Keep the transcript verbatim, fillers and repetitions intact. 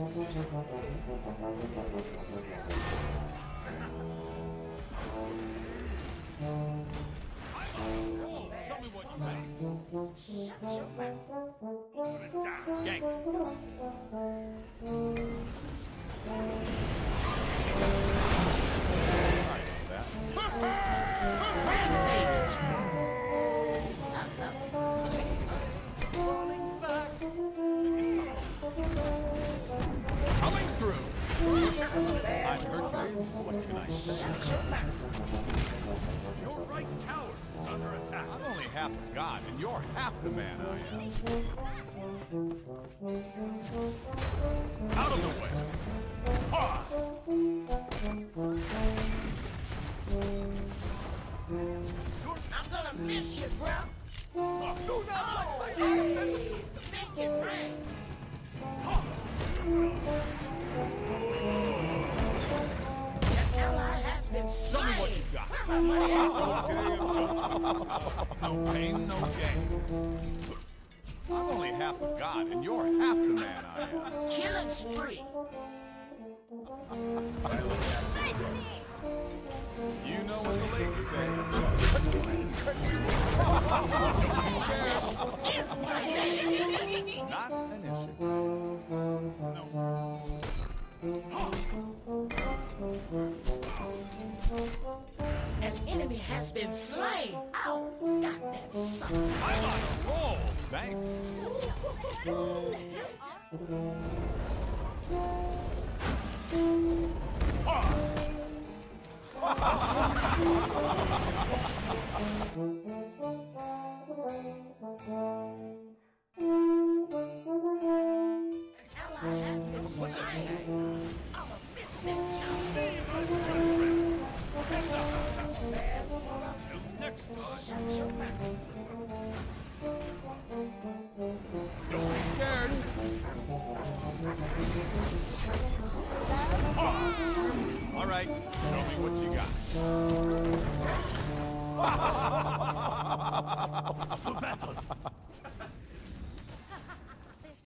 Show me what you got. Shut your mouth. Put it down. Gank. Sorry about that. Coming through. I'm Hercules. What can I say? Your right tower is under attack. I'm only half the god, and you're half the man I am. Out of the way. Ha! I'm gonna miss you, bro. Oh, do not oh, like hey, make it rain. Your ally has been slain. Show me what you got. No pain, no gain. I'm only half the god, and you're half the man I am. Killing spree. You know what the ladies say. It's my name. Not an issue. No. An enemy has been slain. Oh, got that son. I'm on a roll. Thanks. Ally has been slain. I'm a misfit child. Till next time. Don't be scared. All right, show me what you got.